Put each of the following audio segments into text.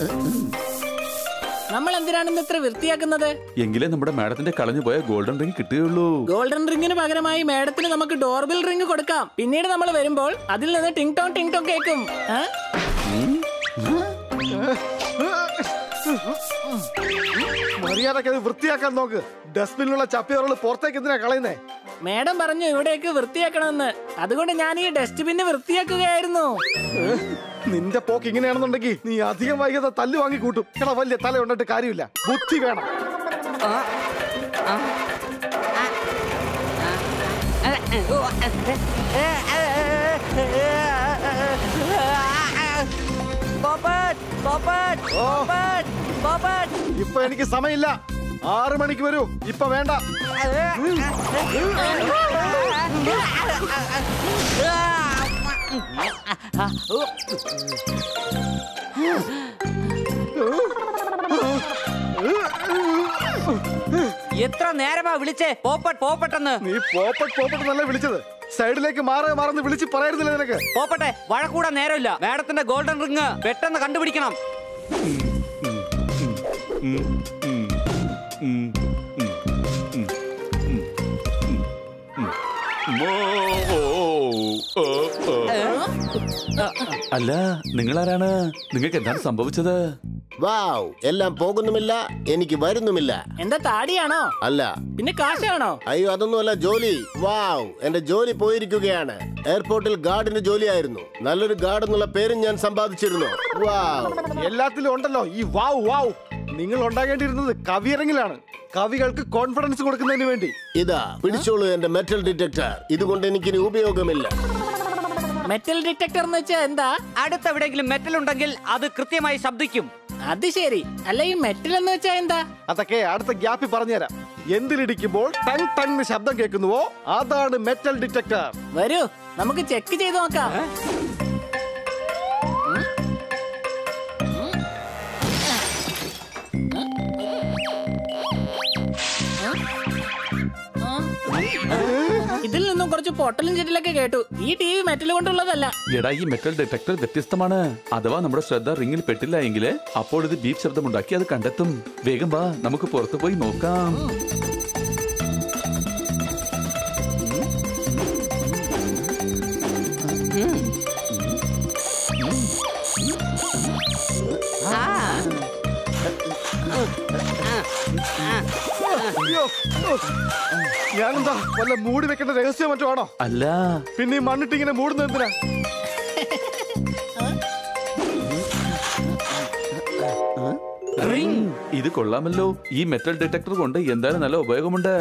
നമ്മൾ എന്തിനാണ് ഇത്ര വൃത്തിയാക്കുന്നത്? എങ്കിലേ നമ്മുടെ മാഡത്തിന്റെ കളഞ്ഞു പോയ ഗോൾഡൻ റിംഗ് കിട്ടുകയുള്ളൂ. ഗോൾഡൻ റിംഗിന് പകരമായി മാഡത്തിന് നമുക്ക് ഡോർബെൽ റിംഗ് കൊടുക്കാം. പിന്നീട് നമ്മൾ വരുമ്പോൾ അതിൽ നിന്ന് ടിങ് ടോങ് കേൾക്കും. മര്യാദക്ക് അത് വൃത്തിയാക്കാൻ നോക്ക്. ഡസ്റ്റ്ബിനിലുള്ള ചപ്പിയോറുകൾ പുറത്തേക്ക് എന്തിനാ കളയുന്നേ? മാഡം പറഞ്ഞു ഇവിടേക്ക് വൃത്തിയാക്കണമെന്ന്. അതുകൊണ്ട് ഞാൻ ഈ ഡസ്റ്റ്ബിന് വൃത്തിയാക്കുകയായിരുന്നു. നിന്റെ പോക്ക് ഇങ്ങനെയാണെന്നുണ്ടെങ്കിൽ നീ അധികം വൈകാതെ തല്ല് വാങ്ങി കൂട്ടും. എടാ വലിയ തല ഉണ്ടിട്ട് കാര്യമില്ല, ബുദ്ധി വേണം. ഇപ്പൊ എനിക്ക് സമയമില്ല. 6 മണിക്ക് വരൂ. ഇപ്പൊ വേണ്ട. എത്ര നേരമാ വിളിച്ചേ? പോപ്പട്ടെന്ന്. നീ പോപ്പട്ടെന്നല്ല വിളിച്ചത്. സൈഡിലേക്ക് മാറന്ന് വിളിച്ച് പറയായിരുന്നില്ല നിനക്ക്? പോപ്പട്ടെ, വഴക്കൂടാൻ നേരമില്ല. മാഡത്തിന്റെ ഗോൾഡൻ റിംഗ് പെട്ടെന്ന് കണ്ടുപിടിക്കണം. അല്ല, നിങ്ങളാരാണ്? നിങ്ങൾക്ക് എന്താണ് സംഭവിച്ചത്? വാവ്, എല്ലാം പോകുന്നുമില്ല, എനിക്ക് വരുന്നുമില്ല. എന്താ താടിയാണോ? അല്ല. പിന്നെ കാശാണോ? അയ്യോ, അതൊന്നുമല്ല, ജോലി. വാവ്, എന്റെ ജോലി പോയിരിക്കുകയാണ്. എയർപോർട്ടിൽ ഗാർഡിന് ജോലിയായിരുന്നു. നല്ലൊരു ഗാർഡ് എന്നുള്ള പേരും ഞാൻ സമ്പാദിച്ചിരുന്നു. വാവ്, എല്ലാത്തിലും ഉണ്ടല്ലോ ഈ വാവ് വാവ്. നിങ്ങൾ ഉണ്ടാകേണ്ടിയിരുന്നത് കവിയരങ്ങിലാണ്, കവികൾക്ക് കോൺഫിഡൻസ് കൊടുക്കുന്നതിന് വേണ്ടി. ഇതാ പിടിച്ചോളൂ എന്റെ മെറ്റൽ ഡിറ്റക്ടർ. ഇതുകൊണ്ട് എനിക്കിനി ഉപയോഗമില്ല. മെറ്റൽ ഡിറ്റക്ടർ എന്ന് വെച്ചാ എന്താ? അടുത്തെവിടെയെങ്കിലും മെറ്റൽ ഉണ്ടെങ്കിൽ അത് കൃത്യമായി ശബ്ദിക്കും. അത് ശരി. അല്ല, ഈ മെറ്റൽ എന്ന് വെച്ചാ എന്താ? അതൊക്കെ അടുത്ത ഗ്യാപ്പിൽ പറഞ്ഞുതരാം. എന്തിലിടിക്കുമ്പോൾ ടങ് ടങ് ശബ്ദം കേൾക്കുന്നുവോ അതാണ് മെറ്റൽ ഡിറ്റക്ടർ. വരൂ, നമുക്ക് ചെക്ക് ചെയ്ത് നോക്കാം. ഇതിൽ നിന്നും കുറച്ച് പൊട്ടലും ചെറ്റലൊക്കെ കേട്ടു. ഈ ടിവി മെറ്റൽ കൊണ്ടുള്ളതല്ല. എടാ, ഈ മെറ്റൽ ഡിറ്റക്ടർ വ്യത്യസ്തമാണ്. അഥവാ നമ്മുടെ ശ്രദ്ധ റിംഗിൽ പെട്ടില്ല എങ്കിൽ അപ്പോൾ ഇത് ബീപ്പ് ശബ്ദമുണ്ടാക്കി അത് കണ്ടെത്തും. വേഗം വാ, നമുക്ക് പുറത്തു പോയി നോക്കാം. ഞാനെന്താ വല്ല മൂടി വെക്കേണ്ട രഹസ്യം മറ്റോ ആണോ? അല്ല. പിന്നെ മണ്ണിട്ട് ഇങ്ങനെ മൂടുന്നത് എന്തിനാ? ഇത് കൊള്ളാമല്ലോ. ഈ മെറ്റൽ ഡിറ്റക്ടർ കൊണ്ട് എന്തായാലും നല്ല ഉപയോഗമുണ്ട്.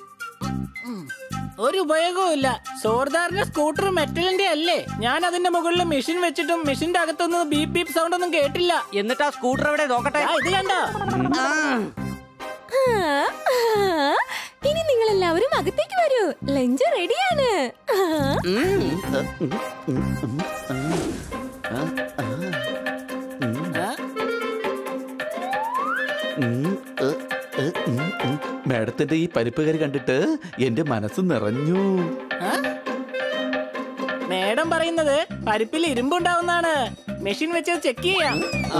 ഒരു ഉപയോഗവും ഇല്ല. സോർദാറിന്റെ സ്കൂട്ടർ മെറ്റലിന്റെ അല്ലേ? ഞാൻ അതിന്റെ മുകളിൽ മെഷീൻ വെച്ചിട്ടും മെഷീന്റെ അകത്തൊന്നും ബീപ് ബീപ് സൗണ്ട് ഒന്നും കേട്ടില്ല. എന്നിട്ട് ആ സ്കൂട്ടർ എവിടെ നോക്കട്ടെ. ഇത് കണ്ടോ? ഇനി നിങ്ങൾ എല്ലാവരും അകത്തേക്ക് വരൂ. ലഞ്ച് റെഡിയാണ്. മാഡത്തിന്റെ ഈ പരിപ്പ് കറി കണ്ടിട്ട് എന്റെ മനസ്സ് നിറഞ്ഞു. മേഡം പറയുന്നത് പരിപ്പിൽ ഇരുമ്പുണ്ടാവുന്നാണ്. മെഷീൻ വെച്ച് ചെക്ക് ചെയ്യാം.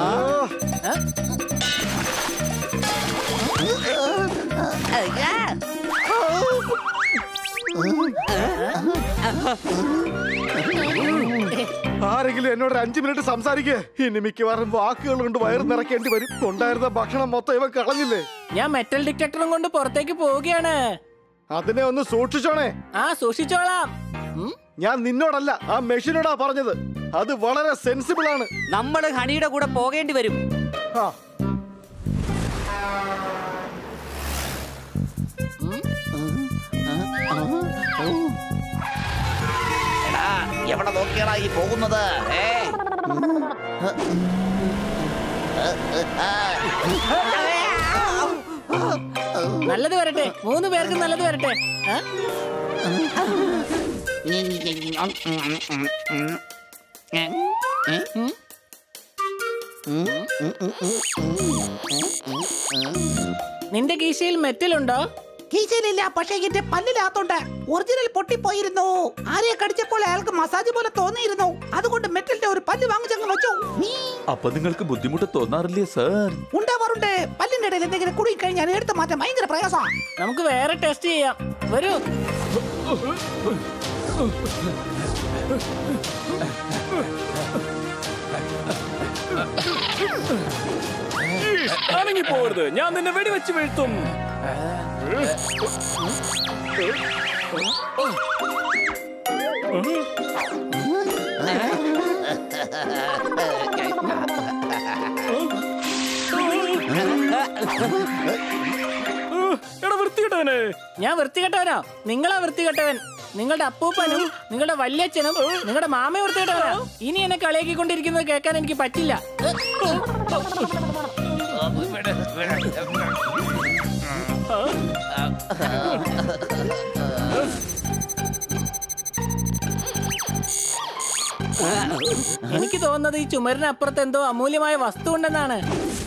ആരെങ്കിലും എന്നോട് 5 മിനിറ്റ് സംസാരിക്കേ. ഇനി മിക്കവാറും വാക്കുകൾ കൊണ്ട് വയറ് നിറയ്ക്കേണ്ടി വരും. കൊണ്ടായിരുന്ന ഭക്ഷണം മൊത്തം ഇവ കളഞ്ഞില്ലേ? ഞാൻ മെറ്റൽ ഡിറ്റക്ടറും കൊണ്ട് പുറത്തേക്ക് പോവുകയാണ്. അതിനെ ഒന്ന് സൂക്ഷിച്ചോണേ. സൂക്ഷിച്ചോളാം. ഞാൻ നിന്നോടല്ല, ആ മെഷീനോടാ പറഞ്ഞത്. അത് വളരെ സെൻസിബിൾ ആണ്. നമ്മൾ ഹണിയുടെ കൂടെ പോകേണ്ടി വരും. എവിടെ നോക്കിയാടാ ഈ പോകുന്നത്? നല്ലത് വരട്ടെ. 3 പേർക്ക് നല്ലത് വരട്ടെ. നിന്റെ കീശയിൽ മെറ്റൽ ഉണ്ടോ? കീശയിലില്ല, പക്ഷേ എന്റെ പല്ലിനകത്തുണ്ട്. ഒറിജിനൽ പൊട്ടിപ്പോയിരുന്നു. ആരെയെ കടിച്ചപ്പോൾ അയാൾക്ക് മസാജ് പോലെ തോന്നിയിരുന്നു. അതുകൊണ്ട് മെറ്റലിന്റെ ഒരു പല്ല് വാങ്ങിച്ചങ്ങ് വെച്ചു. അപ്പൊ നിങ്ങൾക്ക് ബുദ്ധിമുട്ട് തോന്നാറില്ലേ സർ? ഉണ്ടാവാറുണ്ട്. പല്ലിന്റെ ഇടയിൽ എന്തെങ്കിലും കുടുങ്ങി കഴിഞ്ഞാൽ എടുത്ത് മാറ്റാൻ ഭയങ്കര പ്രയാസമാണ്. നമുക്ക് വേറെ ടെസ്റ്റ് ചെയ്യാം. വരൂ. അനങ്ങി പോകരുത്, ഞാൻ നിന്നെ വെടിവെച്ച് വീഴ്ത്തും. എടാ വൃത്തികെട്ടവനെ. ഞാൻ വൃത്തികെട്ടവനോ? നിങ്ങളാ വൃത്തികെട്ടവൻ. നിങ്ങളുടെ അപ്പൂപ്പനും നിങ്ങളുടെ വല്യച്ഛനും നിങ്ങളുടെ മാമയും വൃത്തികെട്ടവനാ. ഇനി എന്നെ കളിയാക്കിക്കൊണ്ടിരിക്കുന്നത് കേൾക്കാൻ എനിക്ക് പറ്റില്ല. എനിക്ക് തോന്നുന്നത് ഈ ചുമരിനപ്പുറത്ത് എന്തോ അമൂല്യമായ വസ്തു ഉണ്ടെന്നാണ്.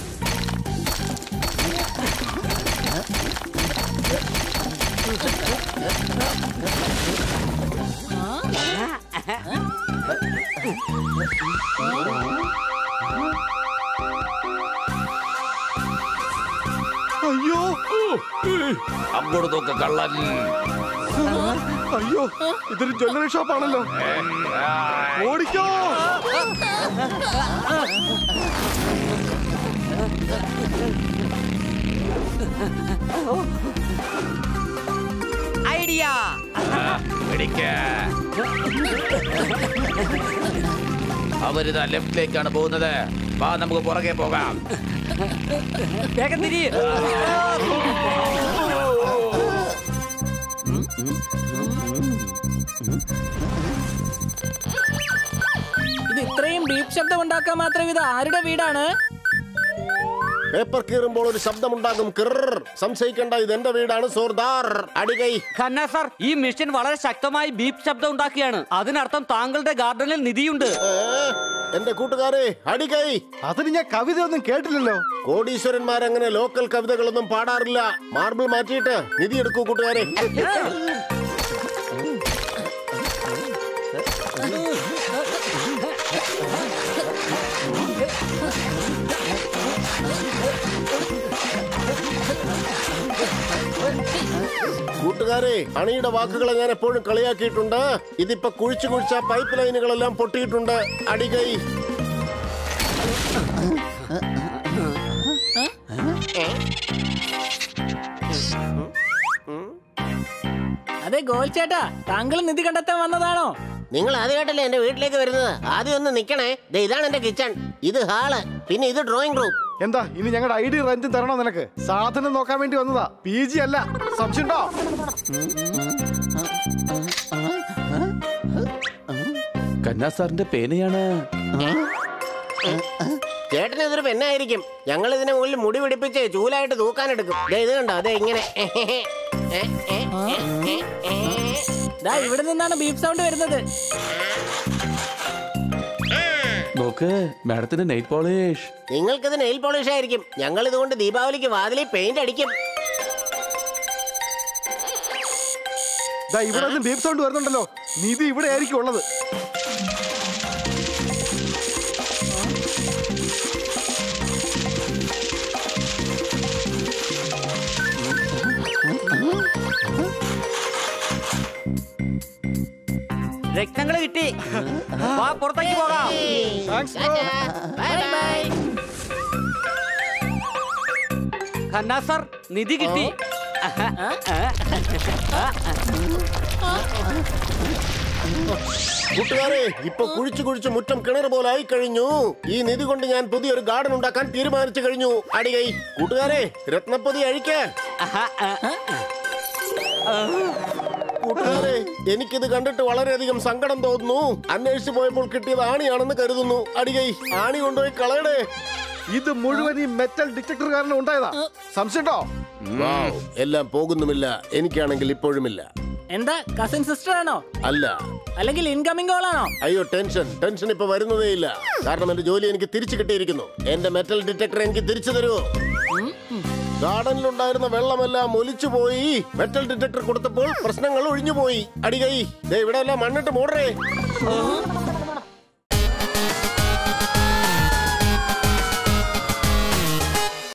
അയ്യോ അങ്ങോട്ട് നോക്ക് കള്ളൻ. അയ്യോ, ഇതൊരു ജ്വല്ലറി ഷോപ്പാണല്ലോ. ഓടിക്കോ. ഐഡിയ. അവരിതാ ലെഫ്റ്റിലേക്കാണ് പോകുന്നത്. വാ, നമുക്ക് പുറകെ പോകാം. വേഗം തിരി. ഇത് ഇത്രയും ബീപ്പ് ശബ്ദം ഉണ്ടാക്കാൻ മാത്രം ഇത് ആരുടെ വീടാണ്? പേപ്പർ കീറുമ്പോൾ ഒരു ശബ്ദമുണ്ടാകും. സംശയിക്കേണ്ട, ഇത് എന്റെ വീടാണ്. സോർദാർ അടികൈ. ഖന്ന സർ, ഈ മെഷീൻ വളരെ ശക്തമായി ബീപ്പ് ശബ്ദം ഉണ്ടാക്കിയാണ്. അതിനർത്ഥം താങ്കളുടെ ഗാർഡനിൽ നിധിയുണ്ട്. എന്റെ കൂട്ടുകാരെ, അടികൈ. അതിന് ഞാൻ കവിതയൊന്നും കേട്ടില്ലല്ലോ. കോടീശ്വരന്മാരങ്ങനെ ലോക്കൽ കവിതകളൊന്നും പാടാറില്ല. മാർബിൾ മാറ്റിയിട്ട് നിധി എടുക്കൂ കൂട്ടുകാരെ. കൂട്ടുകാരെ, അണിയുടെ വാക്കുകളെ ഞാൻ എപ്പോഴും കളിയാക്കിയിട്ടുണ്ട്. ഇതിപ്പോ കുഴിച്ചു കുഴിച്ച പൈപ്പ് ലൈനുകളെല്ലാം പൊട്ടിയിട്ടുണ്ട്. അടികൈ. അതെ ഗോൽ ചേട്ടാ, താങ്കൾ നിധി കണ്ടെത്താൻ വന്നതാണോ? നിങ്ങൾ ആദ്യമായിട്ടല്ലേ എന്റെ വീട്ടിലേക്ക് വരുന്നത്? ആദ്യം ഒന്ന് നിക്കണേ. ഇതാണ് എന്റെ കിച്ചൺ, ഇത് ഹാള്, പിന്നെ ഇത് ഡ്രോയിങ് റൂം. എന്താ ഇനി ഞങ്ങളുടെ ഐഡി റെന്റ് തരണോ നിനക്ക്? സാധനം നോക്കാൻ വേണ്ടി വന്നതാ, PG അല്ല. സംശയമുണ്ടോ? കന്നാ സാറിന്റെ പേനയാണ്. ചേട്ടന് ഇതൊരു പെണ്ണായിരിക്കും. ഞങ്ങൾ ഇതിനെ മുകളിൽ മുടി പിടിപ്പിച്ച് ചൂലായിട്ട് തൂക്കാനെടുക്കും. ഇത് കണ്ടോ, അതെ ഇങ്ങനെ. ഇവിടെ നിന്നാണ് ബീപ്പ് സൗണ്ട് വരുന്നത്. നോക്ക്, മാഡത്തിന്റെ നെയിൽ പോളിഷ്. നിങ്ങൾക്കിത് നെയിൽ പോളിഷ് ആയിരിക്കും. ഞങ്ങൾ ഇതുകൊണ്ട് ദീപാവലിക്ക് വാതിലിൽ പെയിന്റ് അടിക്കും. ഇവിടെ നിന്ന് ബീപ്പ് സൗണ്ട് വരുന്നുണ്ടല്ലോ. നിധി ഇവിടെ ആയിരിക്കും ഉള്ളത്. രക്തങ്ങള് കിട്ടി. വാ, പുറത്തേക്ക് പോകാം. ഖന്ന സർ, നിധി കിട്ടി. കൂട്ടുകാരെ, ഇപ്പൊ കുഴിച്ചു കുഴിച്ച് മുറ്റം കിണർ പോലെ ആയി കഴിഞ്ഞു. ഈ നിധി കൊണ്ട് ഞാൻ പുതിയൊരു ഗാർഡൻ ഉണ്ടാക്കാൻ തീരുമാനിച്ചു കഴിഞ്ഞു. അടികൈ. കൂട്ടുകാരെ, രത്നപ്പൊതി അഴിക്ക്. കൂട്ടുകാരെ, എനിക്കിത് കണ്ടിട്ട് വളരെയധികം സങ്കടം തോന്നുന്നു. അന്വേഷിച്ചു പോയപ്പോൾ കിട്ടിയത് ആണിയാണെന്ന് കരുതുന്നു. അടികൈ, ആണി കൊണ്ടുപോയി കളയടേ. ഇത് മുഴുവൻ ഈ മെറ്റൽ ഡിറ്റക്ടർ കാരണം ഉണ്ടായതാ. സംശയമുണ്ടോ? എല്ലാം പോകുന്നുമില്ല. എനിക്കാണെങ്കിൽ ഇപ്പോഴുമില്ല. എന്താ, കസിൻ സിസ്റ്റർ ആണോ? അല്ല. അല്ലെങ്കിൽ ഇൻകമിംഗ് കോൾ ആണോ? അയ്യോ, ടെൻഷൻ ഇപ്പൊ വരുന്നതേ ഇല്ല. കാരണം എന്റെ ജോലി എനിക്ക് തിരിച്ചു കിട്ടിയിരിക്കുന്നു. എന്റെ മെറ്റൽ ഡിറ്റക്ടർ എനിക്ക് തിരിച്ചു തരുമോ? ഗാർഡനിലുണ്ടായിരുന്ന വെള്ളമെല്ലാം ഒലിച്ചു പോയി. മെറ്റൽ ഡിറ്റക്ടർ കൊടുത്തപ്പോൾ പ്രശ്നങ്ങൾ ഒഴിഞ്ഞുപോയി. അടികൈ ഇവിടെ എല്ലാം മണ്ണിട്ട് മൂടറേ.